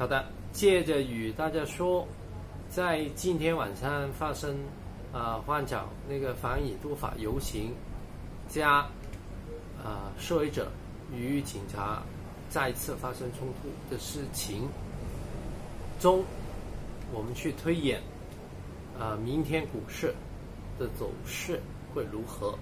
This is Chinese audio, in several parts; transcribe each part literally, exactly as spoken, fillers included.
好的，接着与大家说，在今天晚上发生啊、呃、换角那个反以都法游行加啊、呃、示威者与警察再次发生冲突的事情中，我们去推演啊、呃、明天股市的走势会如何。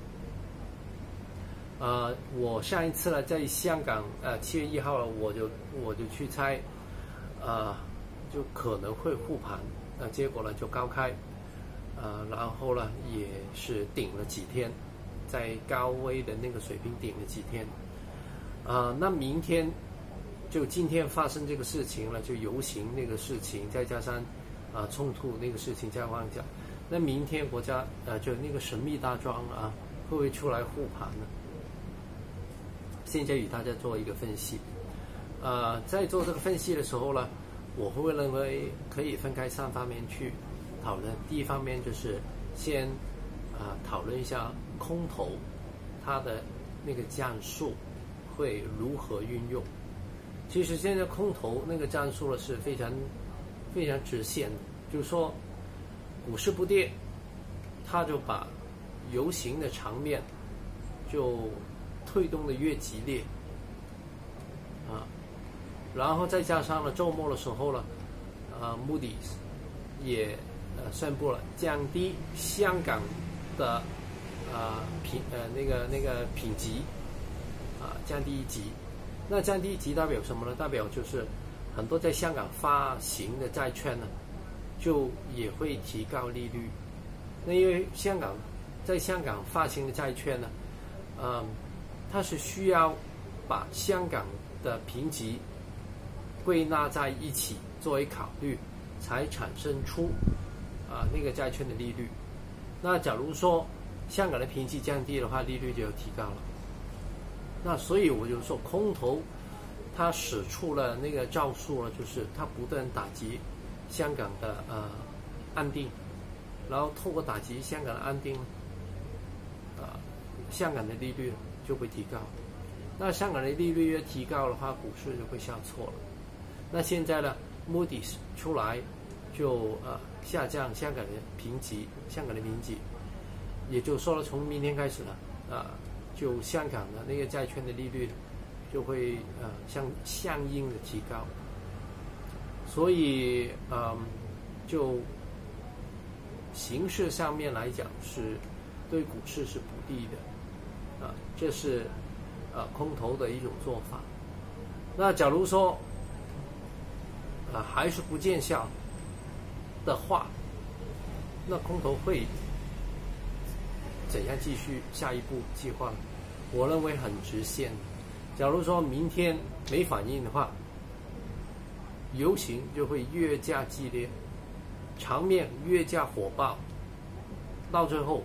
呃，我上一次呢，在香港，呃，七月一号了，我就我就去猜，呃，就可能会护盘，那、呃、结果呢就高开，呃，然后呢也是顶了几天，在高位的那个水平顶了几天，啊、呃，那明天就今天发生这个事情了，就游行那个事情，再加上啊、呃、冲突那个事情加旺角，那明天国家呃就那个神秘大庄啊，会不会出来护盘呢？现在与大家做一个分析，呃，在做这个分析的时候呢，我会认为可以分开三方面去讨论。第一方面就是先啊、呃、讨论一下空头它的那个战术会如何运用。其实现在空头那个战术呢是非常非常直线的，就是说股市不跌，它就把游行的场面就推动的越激烈啊，然后再加上了周末的时候呢，呃 ，Moody's 也呃宣布了降低香港的呃评呃那个那个评级啊，降低一级。那降低一级代表什么呢？代表就是很多在香港发行的债券呢，就也会提高利率。那因为香港在香港发行的债券呢，嗯。它是需要把香港的评级归纳在一起作为考虑，才产生出啊、呃、那个债券的利率。那假如说香港的评级降低的话，利率就要提高了。那所以我就说，空头它使出了那个招数了，就是它不断打击香港的呃安定，然后透过打击香港的安定，呃香港的利率就会提高，那香港的利率越提高的话，股市就会下挫了。那现在呢 ，Moody's 出来就呃下降香港的评级，香港的评级，也就是说了，从明天开始呢，啊、呃，就香港的那个债券的利率就会呃相相应的提高，所以嗯、呃，就形势上面来讲是对股市是不利的。啊，这是呃空头的一种做法。那假如说啊、呃、还是不见效的话，那空头会怎样继续下一步计划呢？我认为很直线。假如说明天没反应的话，游行就会越加激烈，场面越加火爆，到最后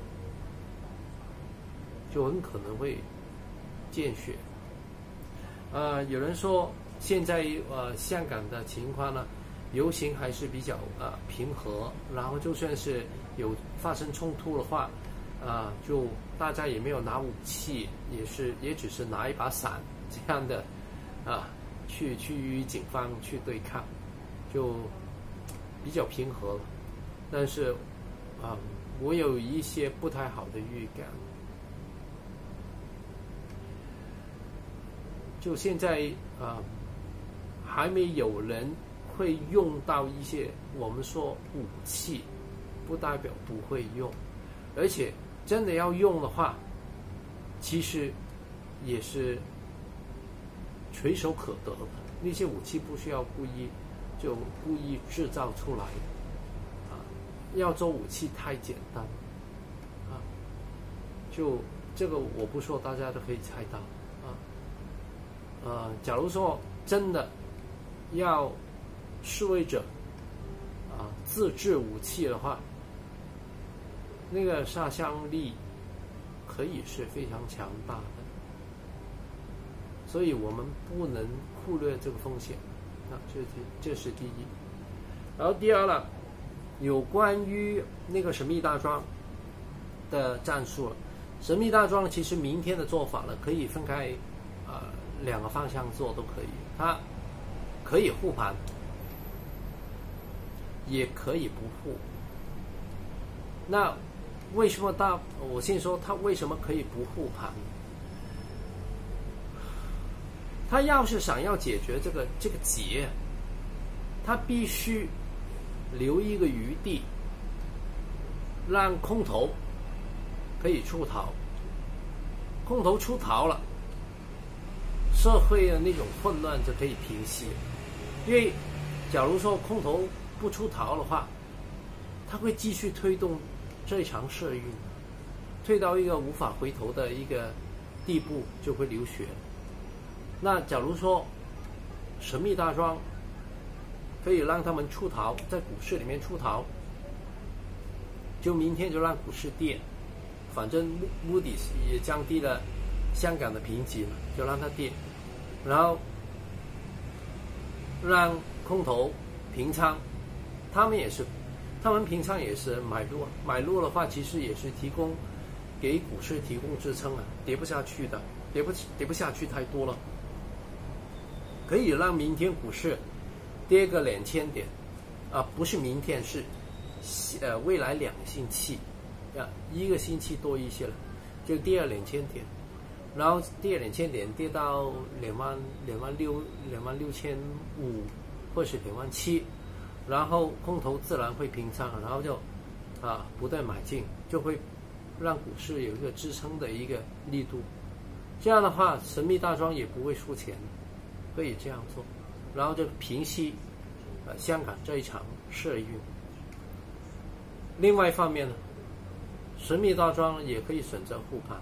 就很可能会见血。呃，有人说现在呃香港的情况呢，游行还是比较呃平和，然后就算是有发生冲突的话，啊、呃，就大家也没有拿武器，也是也只是拿一把伞这样的啊、呃，去去与警方去对抗，就比较平和了。但是啊、呃，我有一些不太好的预感。就现在啊、呃，还没有人会用到一些我们说武器，不代表不会用，而且真的要用的话，其实也是垂手可得的。那些武器不需要故意就故意制造出来的啊，要做武器太简单啊，就这个我不说，大家都可以猜到。呃，假如说真的要示威者啊、呃、自制武器的话，那个杀伤力可以是非常强大的，所以我们不能忽略这个风险啊，这是这是第一。然后第二呢，有关于那个神秘大庄的战术了。神秘大庄其实明天的做法呢，可以分开呃两个方向做都可以。它可以护盘， 也可以不护。那为什么大？我先说他为什么可以不护盘？他要是想要解决这个这个结，他必须留一个余地，让空头可以出逃。空头出逃了，社会的那种混乱就可以平息。因为假如说空头不出逃的话，他会继续推动这一场社运，推到一个无法回头的一个地步，就会流血。那假如说神秘大庄可以让他们出逃，在股市里面出逃，就明天就让股市跌，反正目的也降低了香港的评级嘛，就让它跌，然后让空头平仓，他们也是，他们平仓也是买入，买入的话其实也是提供给股市提供支撑啊，跌不下去的，跌不跌不下去太多了。可以让明天股市跌个两千点，啊，不是明天，是呃未来两个星期，啊，一个星期多一些了，就跌了两千点，然后跌两千点跌到两万两万六两万六千五，或是两万七，然后空头自然会平仓，然后就啊不断买进，就会让股市有一个支撑的一个力度。这样的话，神秘大庄也不会输钱。可以这样做，然后就平息呃香港这一场社运。另外一方面呢，神秘大庄也可以选择护盘，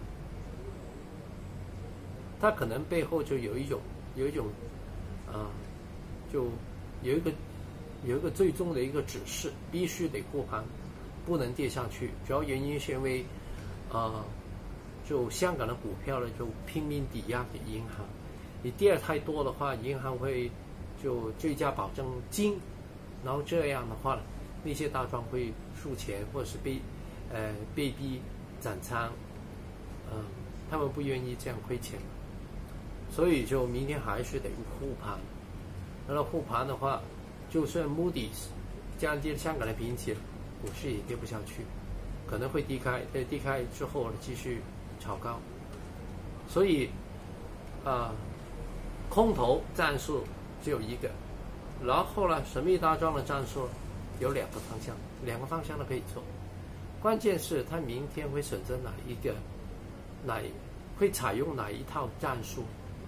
它可能背后就有一种有一种啊、呃，就有一个有一个最终的一个指示，必须得护盘，不能跌下去。主要原因是因为啊、呃，就香港的股票呢就拼命抵押给银行。你跌太多的话，银行会就追加保证金，然后这样的话，那些大庄会输钱，或者是被呃被逼斩仓，嗯、呃，他们不愿意这样亏钱，所以就明天还是得护盘。然后护盘的话，就算 Moody's 降低香港的评级，股市也跌不下去，可能会低开，在低开之后继续炒高，所以啊。呃空头战术只有一个，然后呢，神秘大庄的战术有两个方向，两个方向都可以做。关键是他明天会选择哪一个，哪会采用哪一套战术。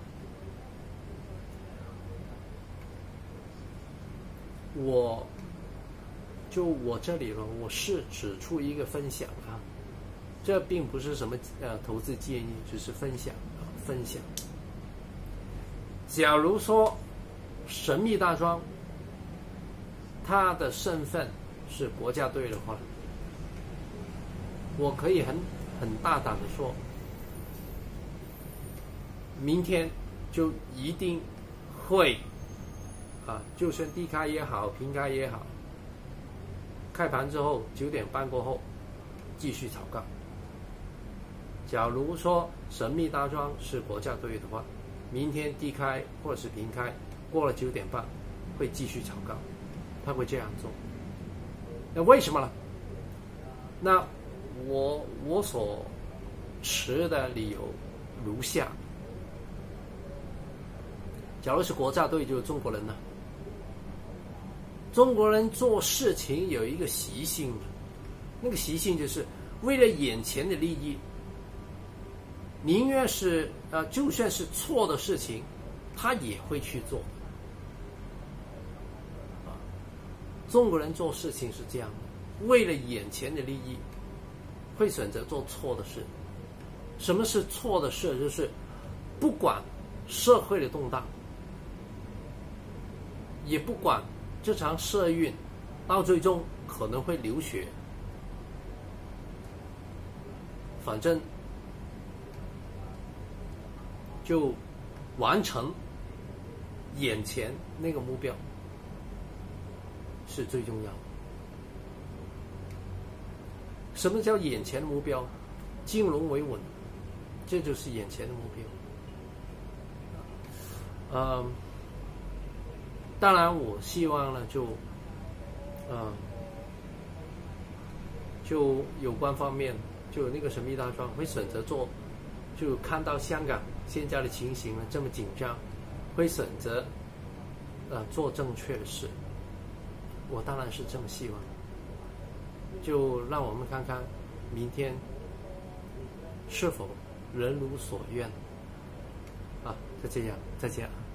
我就我这里了，我是指出一个分享啊，这并不是什么呃投资建议，只是分享啊分享。假如说神秘大庄他的身份是国家队的话，我可以很很大胆的说，明天就一定会啊，就算低开也好，平开也好，开盘之后九点半过后继续炒高。假如说神秘大庄是国家队的话，明天低开或者是平开，过了九点半会继续炒高，他会这样做。那为什么呢？那我我所持的理由如下：假如是国家队，就是中国人呢，中国人做事情有一个习性，那个习性就是为了眼前的利益。宁愿是呃，就算是错的事情，他也会去做。啊，中国人做事情是这样的，为了眼前的利益，会选择做错的事。什么是错的事？就是不管社会的动荡，也不管这场社运到最终可能会流血，反正就完成眼前那个目标是最重要的。什么叫眼前的目标？金融维稳，这就是眼前的目标。嗯，当然我希望呢，就嗯，就有关方面，就那个神秘大专会选择做，就看到香港现在的情形呢这么紧张，会选择呃做正确的事。我当然是这么希望。就让我们看看明天是否人如所愿啊！就这样，再见。